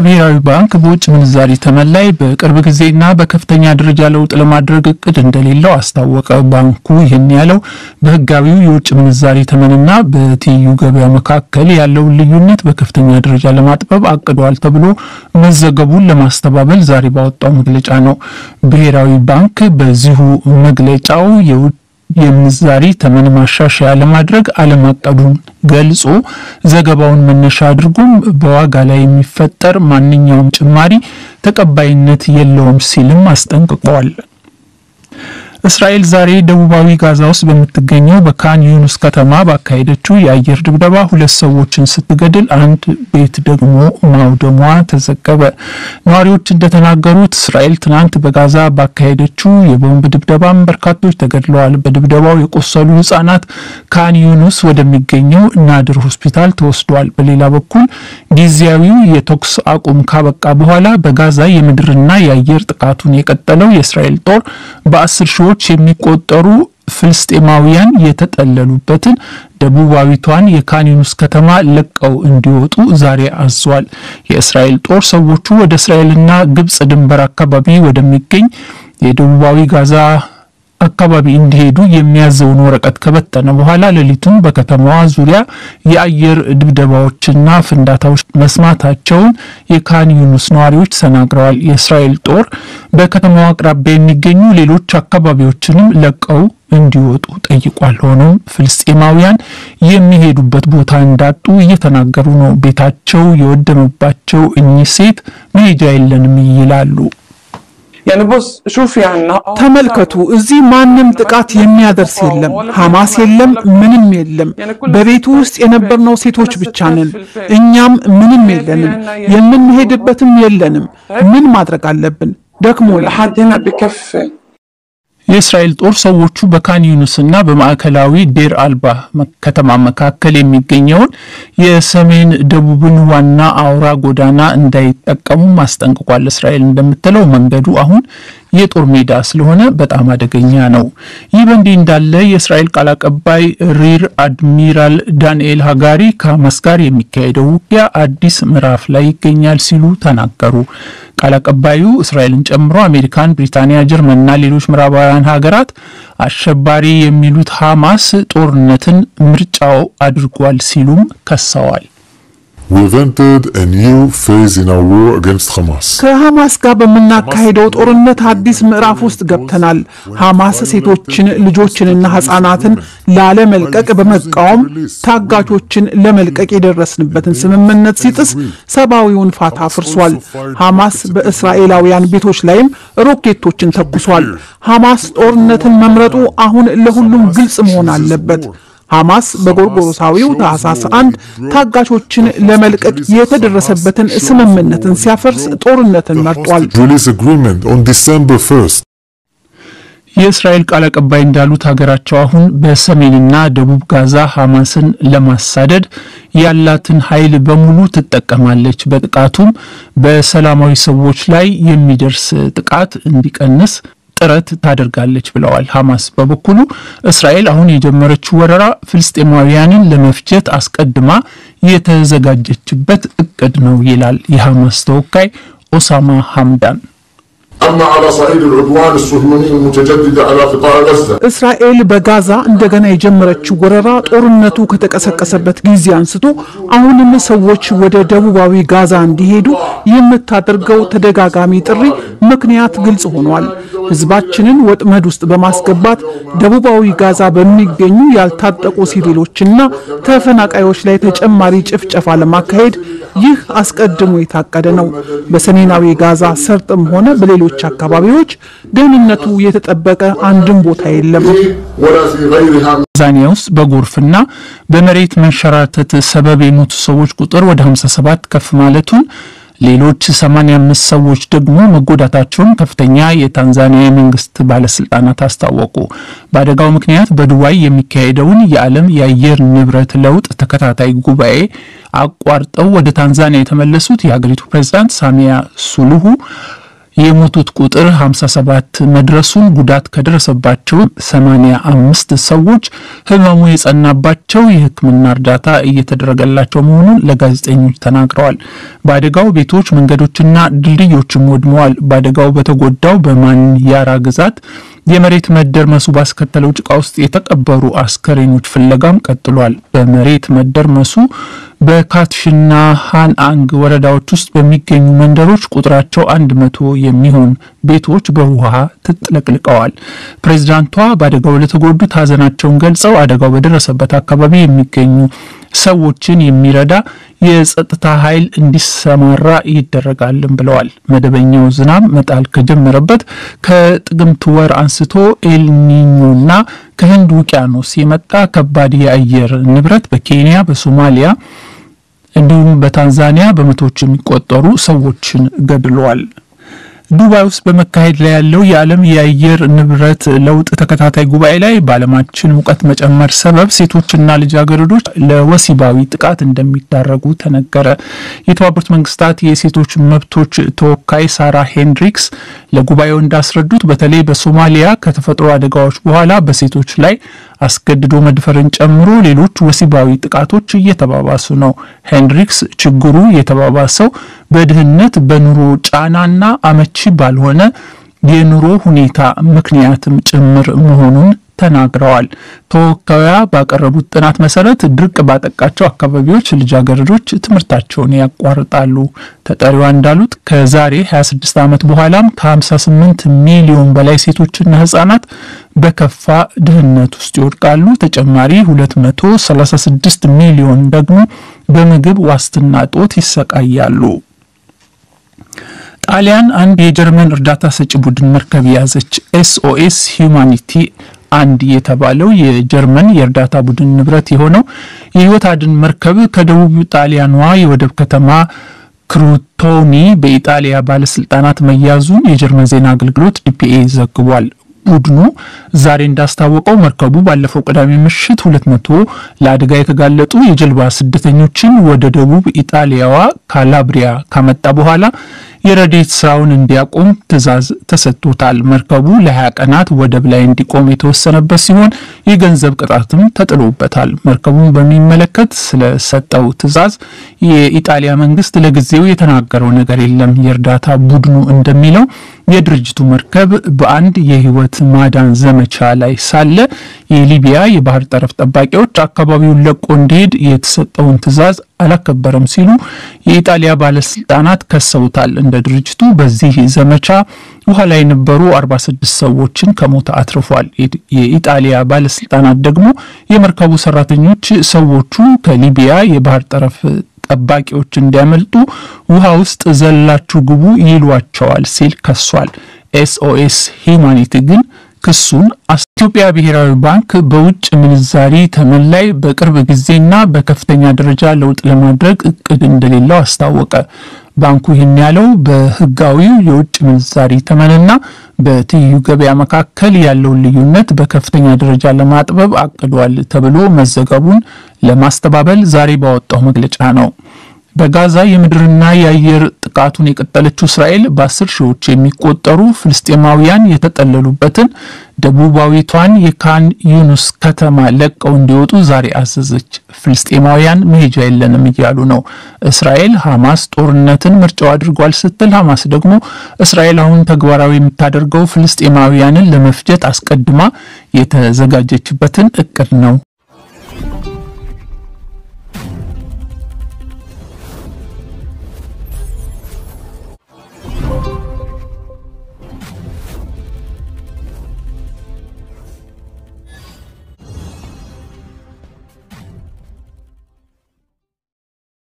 ብሔራዊ ባንክ በውጭ ምንዛሪ ተመን ላይ በቅርብ ጊዜና በከፍተኛ ደረጃ ለውጥ ለማድረግ እቅድ እንደሌለው አስታወቀ። ባንኩ ይህን ያለው በህጋዊው የውጭ ምንዛሪ ተመንና በትይዩ ገበያ መካከል ያለው ልዩነት በከፍተኛ ደረጃ ለማጥበብ አቅዷል ተብሎ መዘገቡን ለማስተባበል ዛሬ ባወጣው መግለጫ ነው። ብሔራዊ ባንክ በዚሁ መግለጫው የምንዛሪ ተመን ማሻሻያ ለማድረግ አለማቀዱን ገልጾ ዘገባውን መነሻ አድርጎም በዋጋ ላይ የሚፈጠር ማንኛውም ጭማሪ ተቀባይነት የለውም ሲልም አስጠንቅቋል። እስራኤል ዛሬ ደቡባዊ ጋዛ ውስጥ በምትገኘው በካን ዩኒስ ከተማ ባካሄደችው የአየር ድብደባ 2 ሰዎችን ስትገድል አንድ ቤት ደግሞ ማውደሟ ተዘገበ። ነዋሪዎች እንደተናገሩት እስራኤል ትናንት በጋዛ ባካሄደችው የቦምብ ድብደባ በርካቶች ተገድለዋል። በድብደባው የቆሰሉ ህጻናት ካን ዩኒስ ወደሚገኘው ናድር ሆስፒታል ተወስደዋል። በሌላ በኩል ጊዜያዊው የተኩስ አቁም ካበቃ በኋላ በጋዛ የምድርና የአየር ጥቃቱን የቀጠለው የእስራኤል ጦር በ10 ሺዎች የሚቆጠሩ ፍልስጤማውያን የተጠለሉበትን ደቡባዊቷን የካን ዩኒስ ከተማ ለቀው እንዲወጡ ዛሬ አዟል። የእስራኤል ጦር ሰዎቹ ወደ እስራኤልና ግብጽ ድንበር አካባቢ ወደሚገኝ የደቡባዊ ጋዛ አካባቢ እንዲሄዱ የሚያዘውን ወረቀት ከበተነ በኋላ ሌሊቱን በከተማዋ ዙሪያ የአየር ድብደባዎችና ፍንዳታዎች መስማታቸውን የካን ዩኒስ ነዋሪዎች ተናግረዋል። የእስራኤል ጦር በከተማዋ አቅራቢያ የሚገኙ ሌሎች አካባቢዎችንም ለቀው እንዲወጡ ጠይቋል። ሆኖም ፍልስጤማውያን የሚሄዱበት ቦታ እንዳጡ እየተናገሩ ነው። ቤታቸው የወደመባቸው እኚህ ሴት መሄጃ የለንም ይላሉ። ተመልከቱ፣ እዚህ ማንም ጥቃት የሚያደርስ የለም፣ ሐማስ የለም፣ ምንም የለም። በቤቱ ውስጥ የነበርነው ሴቶች ብቻ ነን። እኛም ምንም የለንም፣ የምንሄድበትም የለንም። ምን ማድረግ አለብን? ደክሞናል። የእስራኤል ጦር ሰዎቹ በካን ዩኒስና በማዕከላዊ ዴር አልባ ከተማ መካከል የሚገኘውን የሰሜን ደቡብን ዋና አውራ ጎዳና እንዳይጠቀሙ ማስጠንቀቋል። እስራኤል እንደምትለው መንገዱ አሁን የጦር ሜዳ ስለሆነ በጣም አደገኛ ነው። ይህ በእንዲህ እንዳለ የእስራኤል ቃል አቀባይ ሪር አድሚራል ዳንኤል ሃጋሪ ከሐማስ ጋር የሚካሄደው ውጊያ አዲስ ምዕራፍ ላይ ይገኛል ሲሉ ተናገሩ። ቃል አቀባዩ እስራኤልን ጨምሮ አሜሪካን፣ ብሪታንያ፣ ጀርመንና ሌሎች ምዕራባውያን ሀገራት አሸባሪ የሚሉት ሐማስ ጦርነትን ምርጫው አድርጓል ሲሉም ከሰዋል። We've entered a new phase in our war against Hamas. ከሐማስ ጋር በመናካሄደው ጦርነት አዲስ ምዕራፍ ውስጥ ገብተናል። ሐማስ ሴቶችን፣ ልጆችንና ህፃናትን ላለመልቀቅ በመቃወም ታጋቾችን ለመልቀቅ የደረስንበትን ስምምነት ሲጥስ ሰብአዊውን ፋታ አፍርሷል። ሐማስ በእስራኤላውያን ቤቶች ላይም ሮኬቶችን ተኩሷል። ሐማስ ጦርነትን መምረጡ አሁን ለሁሉም ግልጽ መሆን አለበት። ሐማስ በጎርጎሮሳዊው ታህሳስ 1 ታጋቾችን ለመልቀቅ የተደረሰበትን ስምምነትን ሲያፈርስ ጦርነትን መርጧል። የእስራኤል ቃል አቀባይ እንዳሉት ሀገራቸው አሁን በሰሜንና ደቡብ ጋዛ ሐማስን ለማሳደድ ያላትን ኃይል በሙሉ ትጠቀማለች። በጥቃቱም በሰላማዊ ሰዎች ላይ የሚደርስ ጥቃት እንዲቀንስ ጥረት ታደርጋለች ብለዋል። ሐማስ በበኩሉ እስራኤል አሁን የጀመረችው ወረራ ፍልስጤማውያንን ለመፍጀት አስቀድማ የተዘጋጀችበት እቅድ ነው ይላል የሐማስ ተወካይ ኦሳማ ሐምዳን። أما على صعيد العدوان الصهيوني المتجدد على قطاع غزة እስራኤል በጋዛ እንደገና የጀመረችው ወረራ ጦርነቱ ከተቀሰቀሰበት ጊዜ አንስቶ አሁንም ሰዎች ወደ ደቡባዊ ጋዛ እንዲሄዱ የምታደርገው ተደጋጋሚ ጥሪ ምክንያት ግልጽ ሆኗል። ህዝባችንን ወጥመድ ውስጥ በማስገባት ደቡባዊ ጋዛ በሚገኙ ያልታጠቁ ሲቪሎችና ተፈናቃዮች ላይ ተጨማሪ ጭፍጨፋ ለማካሄድ ይህ አስቀድሞ የታቀደ ነው። በሰሜናዊ ጋዛ ሰርጥም ሆነ በሌሎች አካባቢዎች ደህንነቱ የተጠበቀ አንድም ቦታ የለም። ታንዛኒያ ውስጥ በጎርፍና በመሬት መንሸራተት ሰበብ የሞቱ ሰዎች ቁጥር ወደ 57 ከፍ ማለቱን ሌሎች 85 ሰዎች ደግሞ መጎዳታቸውን ከፍተኛ የታንዛኒያ መንግስት ባለስልጣናት አስታወቁ። በአደጋው ምክንያት በዱባይ የሚካሄደውን የዓለም የአየር ንብረት ለውጥ ተከታታይ ጉባኤ አቋርጠው ወደ ታንዛኒያ የተመለሱት የሀገሪቱ ፕሬዝዳንት ሳሚያ ሱሉሁ የሞቱት ቁጥር 57 መድረሱን ጉዳት ከደረሰባቸው 85 ሰዎች ህመሙ የጸናባቸው የሕክምና እርዳታ እየተደረገላቸው መሆኑን ለጋዜጠኞች ተናግረዋል። በአደጋው ቤቶች፣ መንገዶችና ድልድዮችም ወድመዋል። በአደጋው በተጎዳው በማንያራ ግዛት የመሬት መደርመሱ ባስከተለው ጭቃ ውስጥ የተቀበሩ አስከሬኖች ፍለጋም ቀጥሏል። በመሬት መደርመሱ በካትሽና ሃንአንግ ወረዳዎች ውስጥ በሚገኙ መንደሮች ቁጥራቸው 100 የሚሆን ቤቶች በውሃ ተጥለቅልቀዋል። ፕሬዝዳንቷ በአደጋው ለተጎዱት ሀዘናቸውን ገልጸው አደጋው በደረሰበት አካባቢ የሚገኙ ሰዎችን የሚረዳ የጸጥታ ኃይል እንዲሰማራ ይደረጋልም ብለዋል። መደበኛው ዝናብ መጣል ከጀመረበት ከጥቅምት ወር አንስቶ ኤልኒኞና ከህንድ ውቅያኖስ የመጣ ከባድ የአየር ንብረት በኬንያ፣ በሶማሊያ እንዲሁም በታንዛኒያ በመቶዎች የሚቆጠሩ ሰዎችን ገድሏል። ዱባይ ውስጥ በመካሄድ ላይ ያለው የዓለም የአየር ንብረት ለውጥ ተከታታይ ጉባኤ ላይ በዓለማችን ሙቀት መጨመር ሰበብ ሴቶችና ልጃገረዶች ለወሲባዊ ጥቃት እንደሚዳረጉ ተነገረ። የተባበሩት መንግስታት የሴቶች መብቶች ተወካይ ሳራ ሄንድሪክስ ለጉባኤው እንዳስረዱት በተለይ በሶማሊያ ከተፈጥሮ አደጋዎች በኋላ በሴቶች ላይ አስገድዶ መድፈርን ጨምሮ ሌሎች ወሲባዊ ጥቃቶች እየተባባሱ ነው። ሄንድሪክስ ችግሩ የተባባሰው በድህነት፣ በኑሮ ጫናና አመቺ ባልሆነ የኑሮ ሁኔታ ምክንያትም ጭምር መሆኑን ተናግረዋል። ተወካዩ ባቀረቡት ጥናት መሰረት ድርቅ ባጠቃቸው አካባቢዎች ልጃገረዶች ትምህርታቸውን ያቋርጣሉ። ተጠሪዋ እንዳሉት ከዛሬ 26 ዓመት በኋላም ከ58 ሚሊዮን በላይ ሴቶችና ህጻናት በከፋ ድህነት ውስጥ ይወድቃሉ። ተጨማሪ 236 ሚሊዮን ደግሞ በምግብ ዋስትና እጦት ይሰቃያሉ። ጣሊያን አንድ የጀርመን እርዳታ ሰጪ ቡድን መርከብ ያዘች። SOS ሁማኒቲ አንድ የተባለው የጀርመን የእርዳታ ቡድን ንብረት የሆነው የህይወት አድን መርከብ ከደቡብ ጣሊያኗ የወደብ ከተማ ክሩቶኒ በኢጣሊያ ባለስልጣናት መያዙን የጀርመን ዜና አገልግሎት DPA ዘግቧል። ቡድኑ ዛሬ እንዳስታወቀው መርከቡ ባለፈው ቅዳሜ ምሽት 200 ለአደጋ የተጋለጡ የጀልባ ስደተኞችን ወደ ደቡብ ኢጣሊያዋ ካላብሪያ ካመጣ በኋላ የረድኤት ስራውን እንዲያቆም ትዕዛዝ ተሰጥቶታል። መርከቡ ለ20 ቀናት ወደብ ላይ እንዲቆም የተወሰነበት ሲሆን የገንዘብ ቅጣትም ተጥሎበታል። መርከቡን በሚመለከት ስለሰጠው ትዕዛዝ የኢጣሊያ መንግስት ለጊዜው የተናገረው ነገር የለም። የእርዳታ ቡድኑ እንደሚለው የድርጅቱ መርከብ በአንድ የህይወት ማዳን ዘመቻ ላይ ሳለ የሊቢያ የባህር ጠረፍ ጠባቂዎች አካባቢውን ለቆ እንዲሄድ የተሰጠውን ትዕዛዝ አላከበረም ሲሉ የኢጣሊያ ባለስልጣናት ከሰውታል። እንደ ድርጅቱ በዚህ ዘመቻ ውሃ ላይ የነበሩ 46 ሰዎችን ከሞት አትርፏል። የኢጣሊያ ባለስልጣናት ደግሞ የመርከቡ ሰራተኞች ሰዎቹ ከሊቢያ የባህር ጠረፍ ጠባቂዎች እንዲያመልጡ ውሃ ውስጥ ዘላችሁ ግቡ ይሏቸዋል ሲል ከሷል። SOS ሁማኒቲ ግን ክሱን ኢትዮጵያ ብሔራዊ ባንክ በውጭ ምንዛሪ ተመን ላይ በቅርብ ጊዜና በከፍተኛ ደረጃ ለውጥ ለማድረግ እቅድ እንደሌለው አስታወቀ። ባንኩ ይህን ያለው በህጋዊው የውጭ ምንዛሪ ተመንና በትይዩ ገበያ መካከል ያለው ልዩነት በከፍተኛ ደረጃ ለማጥበብ አቅዷል ተብሎ መዘገቡን ለማስተባበል ዛሬ ባወጣው መግለጫ ነው። በጋዛ የምድርና የአየር ጥቃቱን የቀጠለችው እስራኤል በ10 ሺዎች የሚቆጠሩ ፍልስጤማውያን የተጠለሉበትን ደቡባዊቷን የካን ዩኑስ ከተማ ለቀው እንዲወጡ ዛሬ አዘዘች። ፍልስጤማውያን መሄጃ የለንም እያሉ ነው። እስራኤል ሐማስ ጦርነትን ምርጫው አድርጓል ስትል፣ ሐማስ ደግሞ እስራኤል አሁን ተግባራዊ የምታደርገው ፍልስጤማውያንን ለመፍጀት አስቀድማ የተዘጋጀችበትን እቅድ ነው